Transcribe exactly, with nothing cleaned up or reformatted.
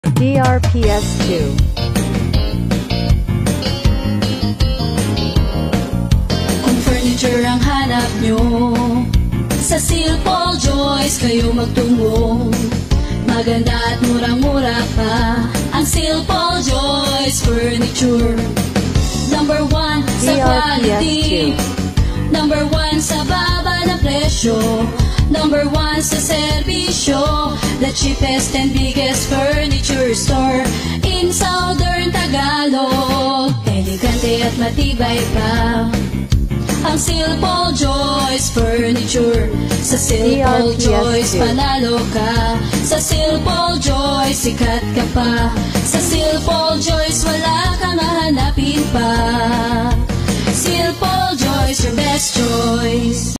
D R P S two. Kung furniture ang hanap nyo, sa Sylpauljoyce kayo magtungo. Maganda at murang-mura pa ang Sylpauljoice furniture. Number one sa quality, number one sa baba na presyo, number one sa serbisyo, the cheapest and biggest furniture store in Southern Tagalog. Elegante at matibay pa ang Sylpauljoice furniture. Sa Sylpauljoice panalo ka, sa Sylpauljoice sikat ka pa, sa Sylpauljoice wala kang hahanapin pa. Sylpauljoice, your best choice.